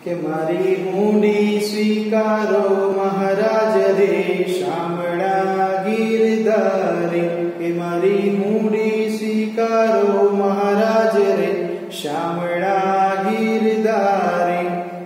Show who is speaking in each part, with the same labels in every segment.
Speaker 1: કે મારી હુંડી સ્વીકારો મહારાજ રે શામળા ગીરધારી, કે મારી હુંડી સ્વીકારો મહારાજ રે શામળા ગીરધારી।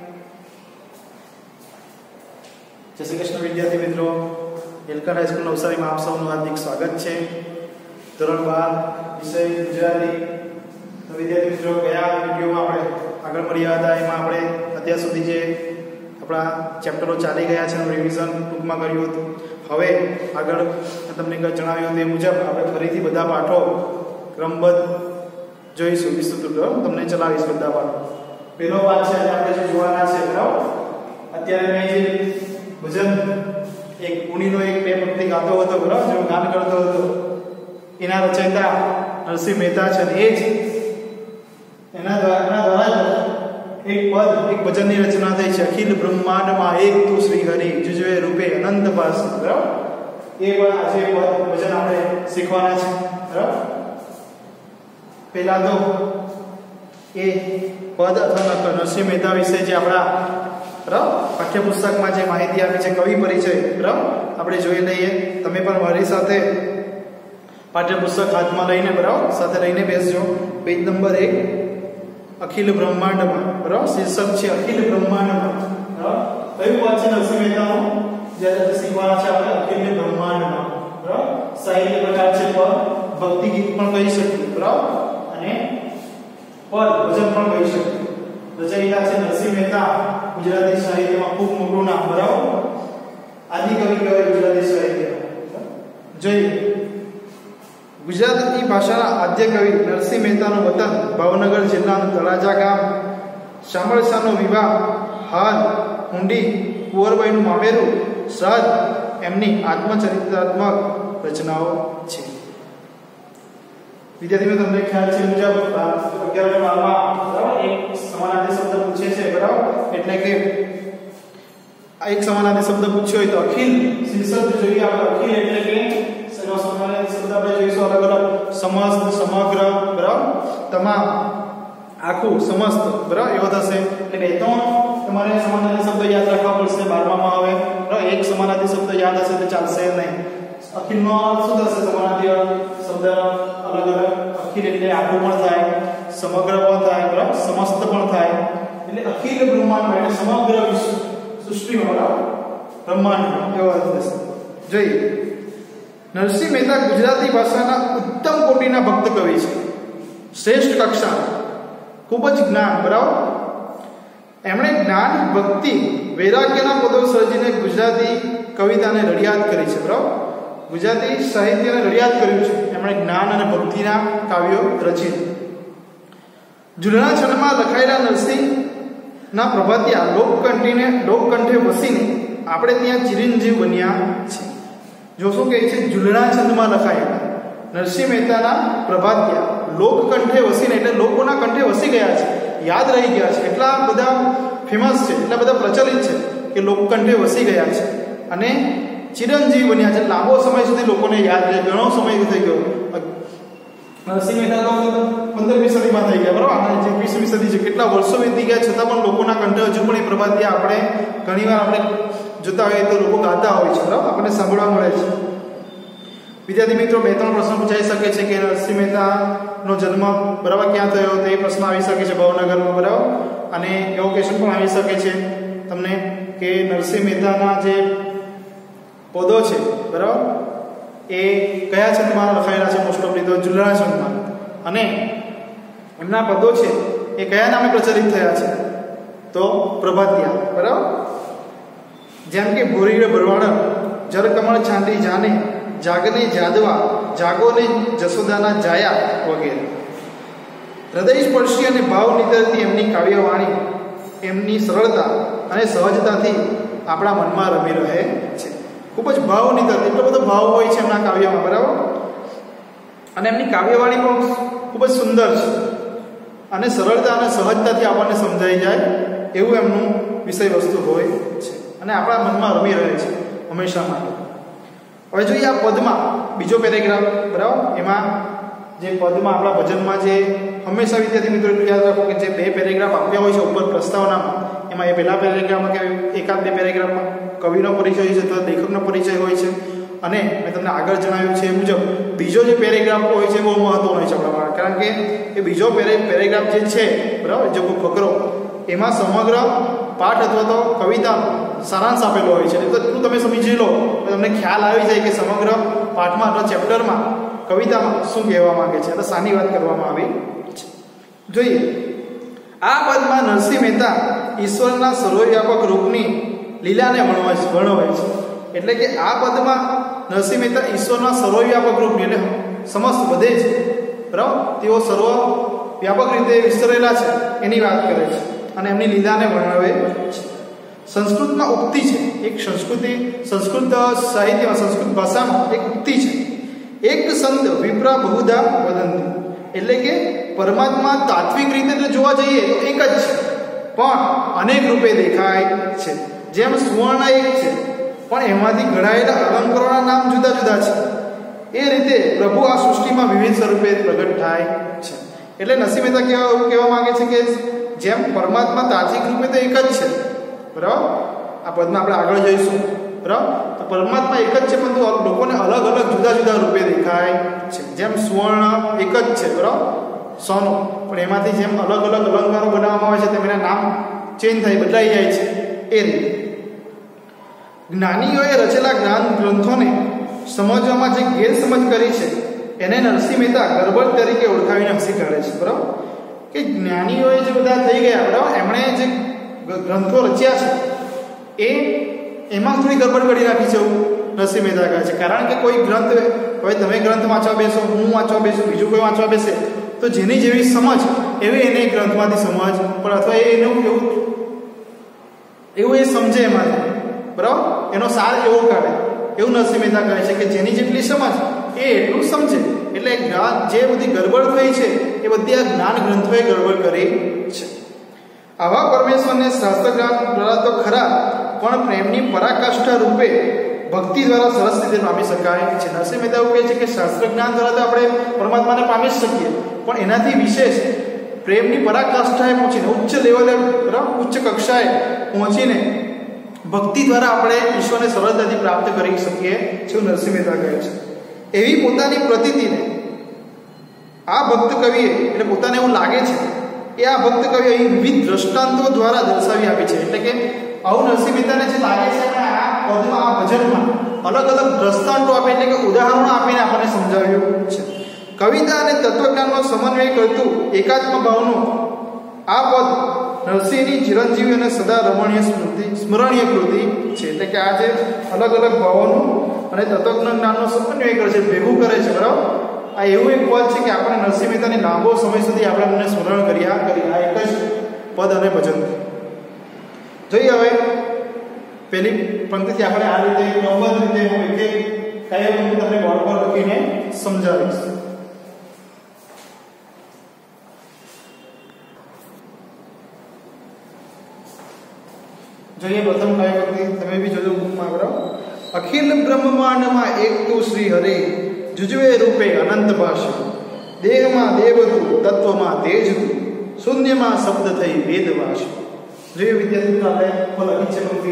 Speaker 1: જય શ્રી કૃષ્ણ વિદ્યાર્થી મિત્રો, એલકર હાઈસ્કૂલ નવસારીમાં આપ સૌનું હાર્દિક સ્વાગત છે। ધોરણ 12 વિષય ગુજરાતી। તો વિદ્યાર્થી મિત્રો, ગયા વિડીયોમાં આપણે આગળ મળ્યા હતા એમાં આપણે અત્યાર સુધી જે આપણા ચેપ્ટરો ચાલી ગયા છે એનું રિવિઝન ટૂંકમાં કર્યું હતું। હવે આગળ તમને જણાવ્યું તે મુજબ આપણે ફરીથી બધા પાઠો ક્રમબદ્ધ જોઈશું। વિસ્તૃત તમને ચલાવીશ બધા પાઠો। પહેલો પાઠ છે આપણે જે જોવાના છે, બરાબર? અત્યારે મેં જે ભજન એક ઉણીનો એક બે પંક્તિ ગાતો હતો, બરાબર, જો ગાન કરતો હતો, એના રચયિતા નરસિંહ મહેતા છે, એ જ એના દ્વારા એક પદ એક ભજનની રચના થઈ છે। અખિલ બ્રહ્માંડમાં એક તું શ્રી હરિ જુજવે રૂપે અનંત પાસ, બરાબર? એ પણ આજે ભજન આપણે શીખવાના છે, બરાબર? પહેલા તો એ પદ અથવા નરસિંહ મહેતા વિશે જે આપણા બરાબર પાઠ્યપુસ્તકમાં જે માહિતી આપી છે, કવિ પરિચય, બરાબર, આપણે જોઈ લઈએ। તમે પણ મારી સાથે પાઠ્યપુસ્તક હાથમાં લઈને, બરાબર, સાથે લઈને બેસજો। પેજ નંબર 1, અખિલ બ્રહ્માંડમાં, બરાબર, શીર્ષક છે અખિલ બ્રહ્માંડમાં, બરાબર? કયું પદ છે નરસિંહ મહેતાનું જ્યારે શીખવાના છે આપણે? અખિલ બ્રહ્માંડમાં, બરાબર? સાહિત્ય પ્રકાર છે પદ, ભક્તિ ગીત પણ કહી શકીએ, બરાબર, અને પદ ભજન પણ કહી શકીએ। રચયિતા છે નરસિંહ મહેતા, ગુજરાતી સાહિત્યમાં ખૂબ મોટું નામ, બરાબર? આદિ કવિ કહેવાય ગુજરાતી સાહિત્યમાં। જોઈએ, ગુજરાતી ભાષાના આદ્ય કવિ નરસિંહ મહેતાનું વતન ભાવનગર જિલ્લાનું તળાજા ગામ, શામળસાનો વિવાહ, હાલ, હુંડી, કુંવરબાઈનું મામેરું, શ્રાદ્ધ એમની આત્મચરિત્રાત્મક રચનાઓ છે। વિદ્યાર્થી મિત્રો, તમને ખ્યાલ છે મુજબ 11 માં બરાબર એક સમાનાર્થી શબ્દ પૂછે છે, બરાબર? એટલે કે એક સમાનાર્થી શબ્દ પૂછ્યો હોય તો અખિલ શીર્ષક જોઈએ આપણે। અખિલ એટલે કે સમાનાર્થી શબ્દ આપણે જોઈશું અલગ અલગ, સમસ્ત, સમગ્ર, બરાબર, તમામ, આખું, સમસ્ત, બરાબર, એવો થશે। એટલે બે ત્રણ તમારે સમાનાર્થી શબ્દ યાદ રાખવા પડશે 12મા માં। હવે બરાબર, એક સમાનાર્થી શબ્દ યાદ હશે તો ચાલશે નહીં। અખિલનો શું થશે? સમાનાર્થી શબ્દ અલગ અલગ, અખિલ એટલે આખું પણ થાય, સમગ્ર પણ થાય, બરાબર, સમસ્ત પણ થાય। એટલે અખિલ બ્રહ્માંડ એટલે સમગ્ર વિશ્વ સૃષ્ટિમાં, બરાબર, બ્રહ્માંડ એવો અર્થ થશે। જોઈએ, નરસિંહ મહેતા ગુજરાતી ભાષાના ઉત્તમ કોટીના ભક્ત કવિ છે, શ્રેષ્ઠ કક્ષા, ખૂબ જ જ્ઞાન, બરાબર? એમણે જ્ઞાન, ભક્તિ, વૈરાગ્યના પદો સર્જીને ગુજરાતી કવિતાને રડિયાત કરી છે, બરાબર? ગુજરાતી સાહિત્યને રડિયાત કર્યું છે એમણે જ્ઞાન અને ભક્તિના કાવ્યો રચિત। જુલના છંદમાં લખાયેલા નરસિંહના પ્રભાતિયા લોકકંઠે વસીને આપણે ત્યાં ચિરંજીવ બન્યા છે। જો શું કહે છે? જુલના છંદમાં લખાયેલા નરસિંહ મહેતાના પ્રભાતિયા લોકકંઠે વસીને, એટલે લોકોના કંઠે વસી ગયા છે, યાદ રહી ગયા છે, એટલા બધા ફેમસ છે, એટલા બધા પ્રચલિત છે કે લોકકંઠે વસી ગયા છે અને ચિરંજીવ બન્યા છે, લાંબો સમય સુધી લોકોને યાદ રહે, ઘણો સમય થઈ ગયો। નરસિંહ મહેતા તો 15મી સદીમાં થઈ ગયા, બરાબર, અને 20મી સદી છે, કેટલા વર્ષો વીતી ગયા છતાં પણ લોકોના કંઠે હજુ પણ એ પ્રભાતિયા આપણે ઘણીવાર આપણે જોતા હોઈએ તો લોકો ગાતા હોય છે, બરાબર, આપણને સાંભળવા મળે છે। વિદ્યાર્થી મિત્રો, બે ત્રણ પ્રશ્ન પૂછાઈ શકે છે કે નરસિંહ મહેતાનો જન્મ, બરાબર, ક્યાં થયો? તો એ પ્રશ્ન આવી શકે છે ભાવનગરમાં, બરાબર, અને એવો ક્વેશ્ચન પણ આવી શકે છે તમને કે નરસિંહ મહેતાના જે પદો છે, બરાબર, એ કયા છંદમાં લખાયેલા છે? મોસ્ટ ઓફલી તો જુલના છંદમાં। અને એમના પદો છે એ કયા નામે પ્રચલિત થયા છે? તો પ્રભાતિયા, બરાબર, જેમ કે ભોરી રે ભરવાડ, જર કમળ છાંડી જાને, જાગને જાદવા, જાગોને જસોદાના જાયા વગેરે। હૃદય સ્પર્શી અને ભાવ નીતરતી એમની કાવ્યવાણી, એમની સરળતા અને સહજતાથી આપણા મનમાં રમી રહે છે। ખૂબ જ ભાવ નીતરતી, એટલો બધો ભાવ હોય છે એમના કાવ્યમાં, બરાબર, અને એમની કાવ્યવાણી પણ ખૂબ જ સુંદર છે અને સરળતા અને સહજતાથી આપણને સમજાઈ જાય એવું એમનું વિષય વસ્તુ હોય છે અને આપણા મનમાં રમી રહે છે હંમેશા માટે। હવે જોઈએ આ પદમાં બીજો પેરેગ્રાફ, બરાબર, એમાં જે પદમાં આપણા ભજનમાં જે હંમેશા વિદ્યાર્થી મિત્રો એટલું યાદ રાખો કે જે બે પેરેગ્રાફ આપ્યા હોય છે ઉપર પ્રસ્તાવનામાં, એમાં એ પહેલા પેરેગ્રાફમાં કે એકાદ બે પેરેગ્રાફમાં કવિનો પરિચય હોય છે અથવા લેખકનો પરિચય હોય છે, અને મેં તમને આગળ જણાવ્યું છે એ મુજબ બીજો જે પેરેગ્રાફ હોય છે બહુ મહત્વનો હોય છે આપણા માટે, કારણ કે એ બીજો પેરેગ્રાફ જે છે બરાબર, જે ફકરો એમાં સમગ્ર પાઠ અથવા તો કવિતા સારાંશ આપેલો હોય છે. તો એટલું તમે સમજી લો તો તમને ખ્યાલ આવી જાય કે સમગ્ર પાઠમાં અથવા ચેપ્ટરમાં કવિતામાં શું કહેવા માંગે છે અથવા શાની વાત કરવામાં આવી છે. જોઈએ, આ પદમાં નરસિંહ મહેતા ઈશ્વરના સર્વવ્યાપક રૂપની લીલાને વર્ણવે છે. એટલે કે આ પદમાં નરસિંહ મહેતા ઈશ્વરના સર્વવ્યાપક રૂપની એટલે સમસ્ત બધે જ બરાબર તેઓ સર્વવ્યાપક રીતે વિસ્તરેલા છે એની વાત કરે છે અને એમની લીલાને વર્ણવે છે. સંસ્કૃતમાં ઉક્તિ છે, એક સંસ્કૃત સાહિત્યમાં, સંસ્કૃત ભાષામાં એક ઉક્તિ છે, એક સંત વિપ્રા બહુધા વદંતી. એટલે કે પરમાત્મા તાત્વિક રીતે જોવા જઈએ તો એક જ છે, પણ અનેક રૂપે દેખાય છે. જેમ સુવર્ણ એક છે પણ એમાંથી ઘડાયેલા અલંકારોના નામ જુદા જુદા છે, એ રીતે પ્રભુ આ સૃષ્ટિમાં વિવિધ સ્વરૂપે પ્રગટ થાય છે. એટલે નરસિંહ મહેતા કહેવા માંગે છે કે જેમ પરમાત્મા તાત્વિક રૂપે તો એક જ છે બરાબર, આ પદમાં આપણે આગળ જઈશું બરાબર, તો પરમાત્મા એક જ છે પરંતુ લોકોને અલગ અલગ જુદા જુદા રૂપે દેખાય છે. જેમ સુવર્ણ એક જ છે બરાબર, સોનું, પણ એમાંથી જેમ અલગ અલગ અલંકારો બનાવવામાં આવે છે તેમ એના નામ ચેન્જ થાય, બદલાઈ જાય છે. એ રીતે જ્ઞાનીઓએ રચેલા જ્ઞાન ગ્રંથોને સમજવામાં જે ગેરસમજ કરી છે એને નરસિંહ મહેતા ગરબડ તરીકે ઓળખાવીને હસી કાઢે છે બરાબર, કે જ્ઞાનીઓએ જે બધા થઈ ગયા બરાબર, એમણે જે ગ્રંથો રચ્યા છે એમાં થોડી ગરબડ કરી નાખી છે એવું નરસિંહ મહેતા કહે છે. કારણ કે કોઈ ગ્રંથ, હવે તમે ગ્રંથ વાંચવા બેસો, હું વાંચવા બેસું, બીજું કોઈ વાંચવા બેસે તો જેની જેવી સમજ એવી એને ગ્રંથમાંથી સમજ પણ અથવા એવું એ સમજે એમાંથી બરાબર, એનો સાર એવો કાઢે એવું નરસિંહ મહેતા કહે છે કે જેની જેટલી સમજ એ એટલું સમજે. એટલે જે બધી ગરબડ થઈ છે એ બધી આ જ્ઞાન ગ્રંથોએ ગરબડ કરી છે. આવા પરમેશ્વરને શાસ્ત્ર જ્ઞાન દ્વારા તો ખરા, પણ પ્રેમની પરાકાષ્ઠા રૂપે ભક્તિ દ્વારા સરસ રીતે પામી શકાય છે. નરસિંહ મહેતા એવું કહે છે કે શાસ્ત્ર જ્ઞાન દ્વારા તો આપણે પરમાત્માને પામી જ શકીએ, પણ એનાથી વિશેષ પ્રેમની પરાકાષ્ઠાએ પહોંચીને ઉચ્ચ લેવલે બરાબર, ઉચ્ચ કક્ષાએ પહોંચીને ભક્તિ દ્વારા આપણે ઈશ્વરને સરળતાથી પ્રાપ્ત કરી શકીએ છે નરસિંહ મહેતા કહે છે. એવી પોતાની પ્રતીતિને આ ભક્ત કવિએ, એટલે પોતાને એવું લાગે છે કે આ ભક્ત કવિએ અહીં વિવિધ દ્રષ્ટાંતો દ્વારા દર્શાવી આપી છે. એટલે કે આવું નરસિંહ મહેતાને જે લાગે છે કે આ પદમાં, આ ભજનમાં અલગ અલગ દ્રષ્ટાંતો આપે, એટલે કે ઉદાહરણો આપીને આપણને સમજાવ્યું છે. કવિતા અને તત્વજ્ઞાનનો સમન્વય કરતું એકાત્મ ભાવનું આ પદ નરસિંહની ચિરંજીવી અને સદા રમણીય સ્મરણીય કૃતિ છે. એટલે કે આ જે અલગ અલગ ભાવોનું અને તત્વજ્ઞાનનો સમન્વય કરે છે, ભેગું કરે છે બરાબર, આ એવું એક પદ છે કે આપણે નરસિંહ મહેતાની લાંબો સમય સુધી આપણે એમને સ્મરણ કર્યા આ એક જ પદ અને ભજન. જોઈએ હવે પહેલી પંક્તિથી આપણે આ રીતે ક્રમબદ્ધ રીતે હું એક કયા પંક્તિ તમને બોર્ડ પર લખીને સમજાવીશ. જોઈએ પ્રથમ કયા પંક્તિ તમે બી જોજો બુકમાં બરાબર. અખિલ બ્રહ્માંડમાં એક તું શ્રી હરે, જુજવે રૂપે અનંત ભાષા, દેહમાં દેવતું, તત્વમાં તેજ તું, શૂન્યમાં શબ્દ થઈ વેદ ભાષા. જોઈએ વિદ્યાર્થી આપણે લખી છે પંક્તિ.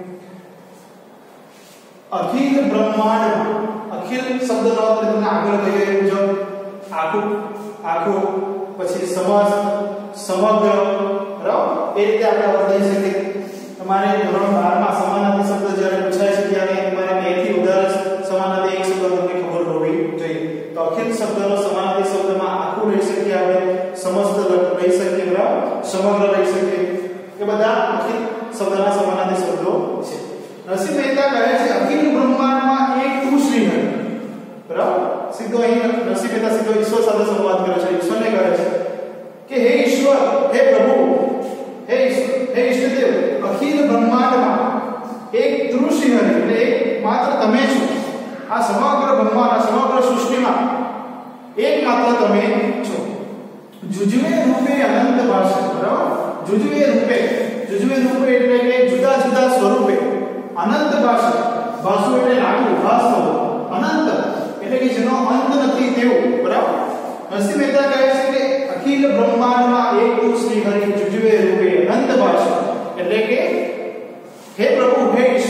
Speaker 1: અખિલ બ્રહ્માંડમાં, અખિલ શબ્દનો અર્થ તમને આગળ કહી રહ્યો મુજબ આખું પછી સમગ્ર બરાબર, એ રીતે આપણે અર્થ લઈ શકીએ. તમારે ધોરણ 12 માં સમાનાર્થી શબ્દ જ્યારે પૂછાય છે ત્યારે તમારે બેથી વધારે સમાનાર્થી એક શબ્દ તમને ખબર હોવી જોઈએ. તો અખિલ શબ્દનો સમાનાર્થી શબ્દમાં આખું લઈ શકીએ, આપણે સમસ્ત લઈ શકીએ બરાબર, સમગ્ર લઈ શકીએ. એ બધા અખિલ શબ્દના સમાનાર્થી શબ્દો છે. નરસિંહ મહેતા કહે છે અખિલ બ્રહ્માંડમાં એક તું શ્રી હરિ બરાબર. સીધો અહીં નરસિંહ મહેતા સીધો ઈશ્વર સાથે સંવાદ કરે છે. ઈશ્વરને કહે છે કે હે ઈશ્વર, હે પ્રભુ, હે ઈષ્ટદેવ, અખિલ બ્રહ્માંડમાં એક તું શ્રી હરિ, એટલે એક માત્ર તમે છો. આ સમગ્ર બ્રહ્માંડ, આ સમગ્ર સૃષ્ટિમાં એક માત્ર તમે છો. જુજવે રૂપે અનંત ભાષા બરાબર. જુજવે રૂપે એટલે કે જુદા જુદા સ્વરૂપે, અનંત ભાષા, ભાષુ એટલે લાગુ, ભાસ થવો, અનંત એટલે કે જેનો અંત નથી તેવું બરાબર. નરસિંહ મહેતા કહે છે કે અખિલ બ્રહ્માંડમાં એક તું શ્રી હરિ, જુજવે રૂપે અનંત ભાષા, એટલે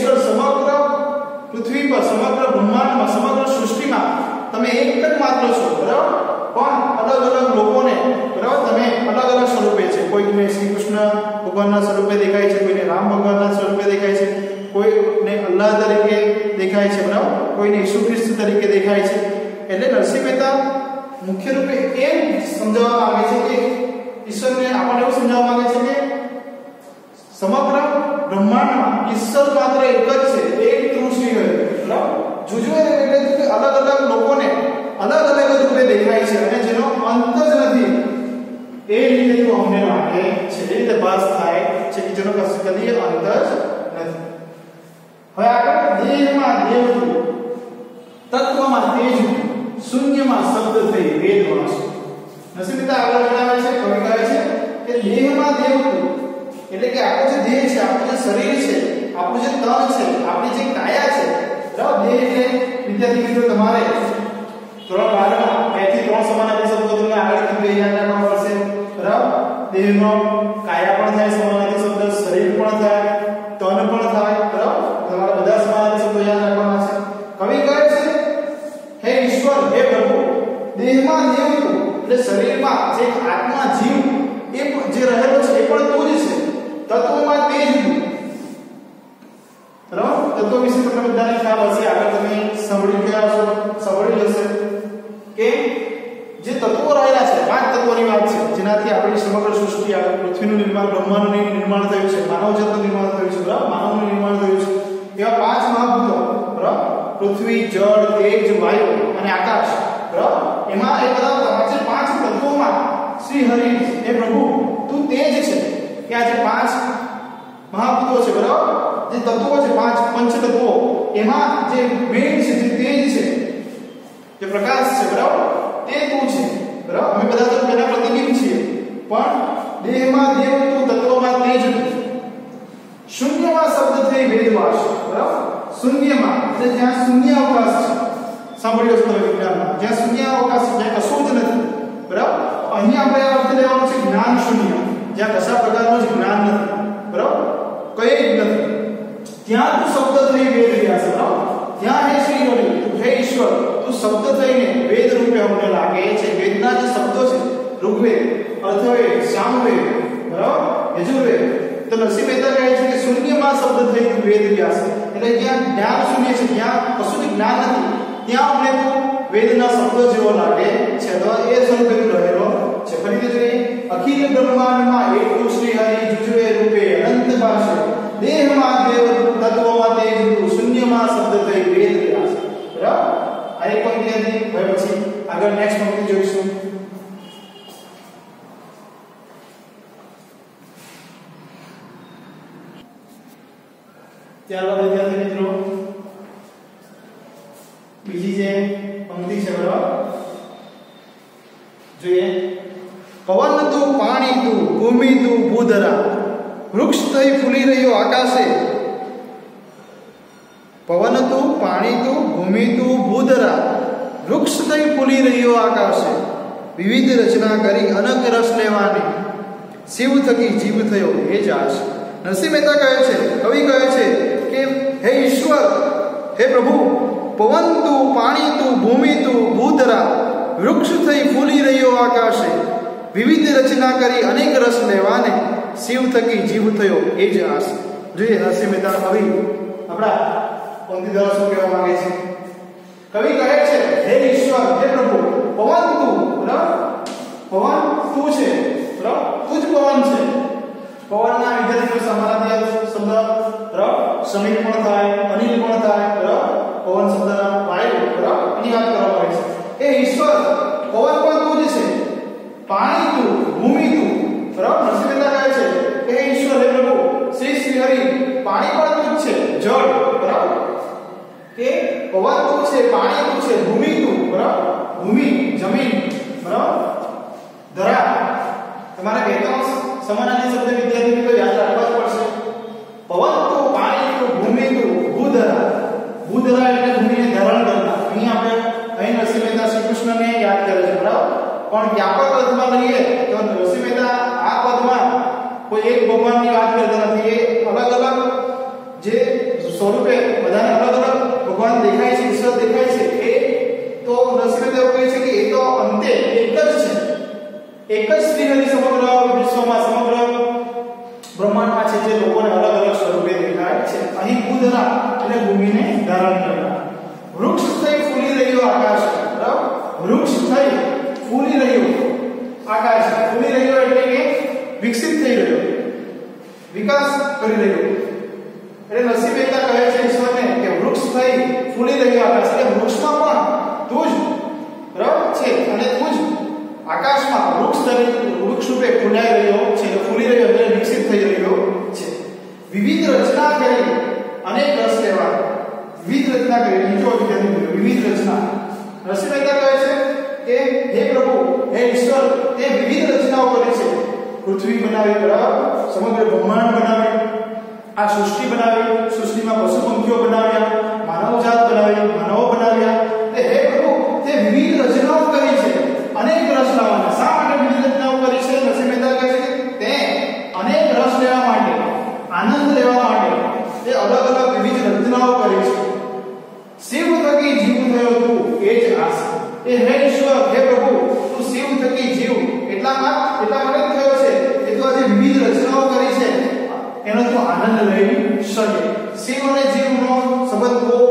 Speaker 1: ઈશ્વર સમગ્ર પૃથ્વી પર, સમગ્ર બ્રહ્માંડમાં, સમગ્ર સૃષ્ટિમાં તમે એક જ માત્ર છો, બરાબર? પણ અલગ અલગ લોકોને, બરાબર, તમે અલગ અલગ સ્વરૂપે છે. કોઈને શ્રી કૃષ્ણ ભગવાનના સ્વરૂપે દેખાય છે, કોઈને રામ ભગવાનના સ્વરૂપે દેખાય છે, કોઈને અલ્લાહ તરીકે દેખાય છે, બરાબર, કોઈને ઈસુ ખ્રિસ્ત તરીકે દેખાય છે. એટલે નરસિંહ મહેતા મુખ્ય રૂપે એમ સમજાવવા માંગે છે કે ઈશ્વરને આપણને એવું સમજાવવા માંગે છે કે સમગ્ર બ્રહ્માંડમાં ઈશ્વર માત્ર એક જ છે, એક ટ્રુ શ્રી હરિ, બરાબર? જુજવે એટલે કે અલગ અલગ લોકોને અલગ અલગ રૂપે દેખાય છે અને જેનો અંત જ નથી, એ રીતે તો અમને લાગે છે, એ રીતે ભાસ થાય છે કે જેનો કદી અંત જ નથી. હવે આગળ દેહમાં દેવતું, તત્વમાં તેજતું, શૂન્યમાં શબ્દ થઈ વેદવાસ. નરસિંહ મહેતા આગળ જણાવે છે, કવિ કહે છે કે દેહમાં દેવતું એટલે કે આપણો જે દેહ છે, આપણું જે શરીર છે, આપણું જે તન છે, આપણી જે કાયા છે, બરાબર? દેહ એટલે વિદ્યાર્થી મિત્રો તમારે ધોરણ 12 માં 2 થી 3 સમાનાર્થી શબ્દો તમને આગળ કીધું યાદ રાખવા પડશે, બરાબર? દેહનો કાયા પણ થાય સમાનાર્થી શબ્દ, શરીર પણ થાય, તન પણ થાય, બરાબર? તમારા બધા સમાનાર્થી શબ્દો યાદ રાખવાના છે. કવિ કહે છે, હે ઈશ્વર, હે પ્રભુ, દેહમાં દેવતું એટલે શરીરમાં જે આત્મા જીવ એ જે રહેલો છે એ પણ તું જ છે. તત્વમાં તેજતું, બરાબર? તત્વ વિશે તમને બધાને ખ્યાલ હશે, આગળ તમે સાંભળી ગયા હશો, સાંભળી હશે કે જે તત્વો રહેલા છે, 5 તત્વોની વાત છે જેનાથી આપણી સમગ્ર સૃષ્ટિ, આ પૃથ્વીનું નિર્માણ, બ્રહ્માંડનું નિર્માણ થયું છે, માનવજાતનું નિર્માણ થયું છે, બરાબર? માનવનું નિર્માણ થયું છે. એવા 5 મહાભૂતો, બરાબર? પૃથ્વી, જળ, તેજ, વાયુ અને આકાશ, બરાબર? એમાં એ બધા 5 તત્વોમાં શ્રી હરિ, હે પ્રભુ, તું તેજ છે. કે આ જે 5 મહાભૂતો છે, બરાબર, જે તત્વો છે, 5 પંચ તત્વો, એમાં જે મેઇન છે, જે તેજ છે, જે પ્રકાશ છે, બરાબર, તે તું છે, બરાબર? અમે બધા તો તેના પ્રતિબિંબ છીએ. પણ દેહમાં દેવતું, તત્વમાં તેજતું, શૂન્યમાં શબ્દ થઈ વેદવાસ, બરાબર? શૂન્યમાં એટલે જ્યાં શૂન્ય અવકાશ છે, સાંભળ્યો છો તમે વિજ્ઞાનમાં, જ્યાં શૂન્ય અવકાશ છે, જ્યાં કશું જ નથી, બરાબર? અહીંયા આપણે આ અર્થ લેવાનું છે જ્ઞાન શૂન્ય, જ્યાં કશા પ્રકારનું જ જ્ઞાન નથી, બરાબર? કંઈ જ નથી, ત્યાં તું શબ્દ થઈ વેદ વ્યાસ, બરાબર? ત્યાં હે શ્રી હરિ, હે ઈશ્વર, તું શબ્દ થઈને વેદ રૂપે અમને લાગે છે. વેદના જે શબ્દો છે, ઋગ્વેદ, અથર્વવેદ, સામવેદ, બરાબર, યજુર્વેદ. તો નરસિંહ મહેતા કહે છે કે શૂન્યમાં શબ્દ થઈ તું વેદ વ્યાસ, એટલે જ્યાં જ્ઞાન શૂન્ય છે, જ્યાં કશું જ જ્ઞાન નથી, ત્યાં અમને તું વેદના શબ્દો જેવો લાગે છે. તો એ સ્વરૂપે તું રહેલો છે. ફરીથી જોઈએ, અખિલ બ્રહ્માંડમાં એકલું શ્રી હરિ જુજવે રૂપે અનંત ભાષે, દેહમાં દેવ, તત્વમાં તેજતું, શૂન્યમાં શબ્દ થઈ વેદ વ્યાસ, બરાબર? આ એક પંક્તિ હતી. હવે પછી આગળ નેક્સ્ટ પંક્તિ જોઈશું. ત્યારબાદ વિદ્યાર્થી મિત્રો બીજી જે પંક્તિ છે, બરાબર, જોઈએ. પવન તું, પાણી તું, ભૂમિ તું, ભૂધરા, વૃક્ષ થઈ ફૂલી રહ્યો આકાશે. પવન તું, પાણી તું, ભૂમિ તું, ભૂધરા, વૃક્ષ થઈ ફૂલી રહ્યો આકાશે. વિવિધ રચના કરી અનક રસ લેવાની, શિવ થકી જીવ થયો એ જ આશ. નરસિંહ મહેતા કહે છે, કવિ કહે છે કે હે ઈશ્વર, હે પ્રભુ, પવન તું, પાણી તું, ભૂમિ તું, ભૂધરા, વૃક્ષ થઈ ફૂલી રહ્યો આકાશે. વિવિધ રચના કરી અનેક રસ લેવાને, શિવ થકી જીવ થયો એ જ આશ. જોઈએ નરસિંહ મહેતા કવિ આપણા પંક્તિ દ્વારા શું કહેવા માંગે છે. કવિ કહે છે, હે ઈશ્વર, હે પ્રભુ, પવન તું, બરાબર, પવન તું છે, બરાબર, તું જ પવન છે. પવનના વિદ્યાર્થીઓ સમાનાર્થી શબ્દ, બરાબર, સમિત પણ થાય, અનિલ પણ થાય, બરાબર, પવન શબ્દના વાયુ, બરાબર, એની વાત કરવામાં આવે છે. હે ઈશ્વર, પવન પણ તું જ છે, પાણી તું, ભૂમિ તું, બરાબર. નરસિંહ મહેતા કહે છે કે હે ઈશ્વર, હે પ્રભુ, શ્રી હરિ, પાણી પણ તું જ છે, જળ, બરાબર, કે પવન તું છે, પાણી તું છે, ભૂમિ તું, બરાબર, ભૂમિ, જમીન, બરાબર, ધરા. તમારે બે ત્રણ સમાનાર્થી શબ્દ વિદ્યાર્થી મિત્રો યાદ રાખવા જ પડશે. પવન તું, પાણી તું, ભૂમિ તું, ભૂધરા. ભૂધરા એટલે ભૂમિને ધારણ કરનાર. અહીં નરસિંહ મહેતા શ્રી કૃષ્ણને યાદ કરે છે, બરાબર. પણ વ્યાપક અર્થમાં લઈએ તો નરસિંહ મહેતા આ પદમાં કોઈ એક ભગવાનની વાત કરતા નથી, એ અલગ અલગ જે સ્વરૂપે બધાને અલગ અલગ ભગવાન દેખાય છે, ઈશ્વર દેખાય છે, એ તો નરસિંહ મહેતા કહે છે કે એ તો અંતે એક જ છે, એક જ શ્રીહરિ સમગ્ર વિશ્વમાં સમગ્ર બ્રહ્માંડમાં છે, જે લોકોને અલગ અલગ સ્વરૂપે દેખાય છે. અહીં બુધના અને ભૂમિને ધારણ કરનાર વૃક્ષ થઈ ફૂલી રહ્યો આકાશ, બરાબર, વૃક્ષ થઈ ફૂલી રહ્યો આકાશ, ફૂલી રહ્યો એટલે કે વિકસિત થઈ રહ્યો, વિકાસ કરી રહ્યો. એટલે નરસિંહ મહેતા કહે છે ઈશ્વરને કે વૃક્ષ થઈ ફૂલી રહ્યો આકાશ, એટલે વૃક્ષમાં પણ તું જ બરાબર છે અને તું જ આકાશમાં વૃક્ષ રૂપે ફૂલાઈ રહ્યો છે, ફૂલી રહ્યો એટલે વિકસિત થઈ રહ્યો છે. વિવિધ રચના કરી અનેક રસ લેવા, વિવિધ રચના કરી, નીચો વિદ્યાર્થી વિવિધ રચના. નરસિંહ મહેતા કહે છે કે હે પ્રભુ, હે ઈશ્વર, તે વિવિધ રચનાઓ કરી છે. પૃથ્વી બનાવી, બરાબર, સમગ્ર બ્રહ્માંડ બનાવી, આ સૃષ્ટિ બનાવી, સૃષ્ટિમાં પશુ પંખીઓ બનાવ્યા, માનવજાત બનાવી, માનવો બનાવ્યા. એટલે હે પ્રભુ, તે વિવિધ રચનાઓ કરી છે, અનેક રસ લેવાના. શા માટે વિવિધ રચનાઓ કરી છે? નરસિંહ મહેતા કહે છે કે તે અનેક રસ લેવા માટે, આનંદ લેવા માટે તે અલગ અલગ વિવિધ રચનાઓ કરી છે. શિવ થકી જીવ થયો તું એ જ આસ. એ હે ઈશ્વર, હે પ્રભુ, તું શિવ થકી જીવ એટલા માટે થયો છે કે તું આજે વિવિધ રચનાઓ કરી છે, એનો તું આનંદ લઈ શકે. શિવ અને જીવનો સંબંધ બહુ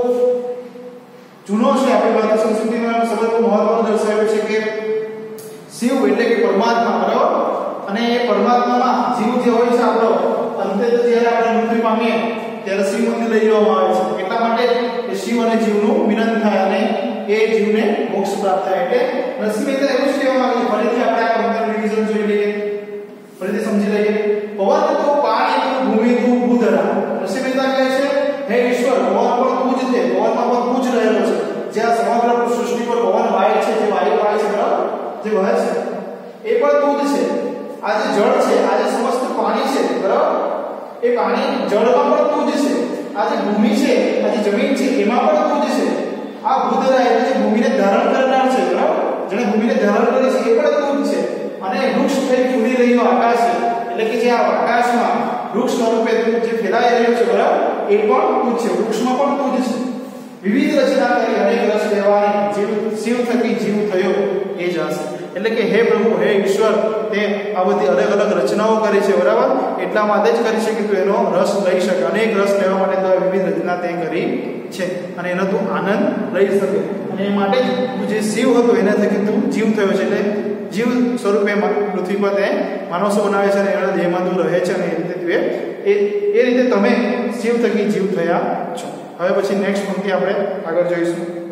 Speaker 1: જૂનો છે. આપણી ભારતીય સંસ્કૃતિમાં સંબંધ બહુ મહત્વનો દર્શાવ્યો છે કે શિવ એટલે કે પરમાત્મા, બરાબર, અને એ પરમાત્મામાં જીવ જે હોય છે આપણો, અંતે તો જ્યારે આપણે મૃત્યુ પામીએ ત્યારે શિવ મંદિર લઈ જવામાં આવે છે. એટલા માટે એ શિવ અને જીવનું મિલન થાય અને એ જીવને મોક્ષ પ્રાપ્ત થાય. એટલે નરસિંહ મહેતા એવું જ કહેવા માંગે છે. ફરીથી આપણે આ પંક્તિનું રિવિઝન જોઈ લઈએ, ફરીથી સમજી લઈએ. પવન તો પાણી તું, ભૂમિ તું, ભૂધરા. નરસિંહ મહેતા કહે છે હે ઈશ્વર, પવન પણ તું જ છે, પવનમાં પણ તું જ રહેલો છે. જ્યાં સમગ્ર સૃષ્ટિ પર પવન વાય છે, જે વાયુ વાય છે, બરાબર, જે વહે છે, એ પણ તું જ છે. આ જે જળ છે, આ જે સમસ્ત પાણી છે, બરાબર, એ પાણી જળમાં પણ તું જ છે. આ જે ભૂમિ છે, આ જે જમીન છે, એમાં પણ તું જ છે. આ ભૂધરા એટલે જે ભૂમિને ધારણ કરનાર છે, બરાબર, જેણે ભૂમિને ધારણ કરી છે, એ પણ તું જ છે. અને વૃક્ષ થઈ ફૂલી રહ્યો આકાશ, એટલે કે જે આ આકાશમાં વૃક્ષ સ્વરૂપે જે ફેલાઈ રહ્યો છે, બરાબર, એ પણ તું જ છે. વૃક્ષમાં પણ તું જ છે. વિવિધ રચના કરી અનેક રસ લેવાની, જીવ શિવ થકી જીવ થયો એ જ હશે. એટલે કે હે પ્રભુ, હે ઈશ્વર, તે આ બધી અલગ અલગ રચનાઓ કરી છે, બરાબર, એટલા માટે જ કરી છે કે તું એનો રસ લઈ શકે. અનેક રસ લેવા માટે તો વિવિધ રચના તે કરી છે અને એનો તું આનંદ લઈ શકે. અને એ માટે જ જે શિવ હતો એના થકી તું જીવ થયો છે. એટલે જીવ સ્વરૂપે પૃથ્વી પર તે માનસો બનાવે છે અને એના દેહમાં તું રહે છે અને એ રીતે તું એ રીતે તમે શિવ થકી જીવ થયા છો. હવે પછી નેક્સ્ટ પંક્તિ આપણે આગળ જોઈશું.